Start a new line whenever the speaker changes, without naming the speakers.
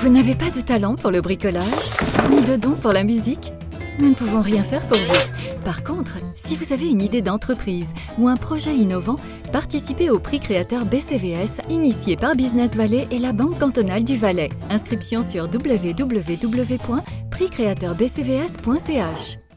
Vous n'avez pas de talent pour le bricolage, ni de don pour la musique? Nous ne pouvons rien faire pour vous. Par contre, si vous avez une idée d'entreprise ou un projet innovant, participez au prix créateur BCVS initié par Business Valley et la Banque cantonale du Valais. Inscription sur www.prixcreateurbcvs.ch.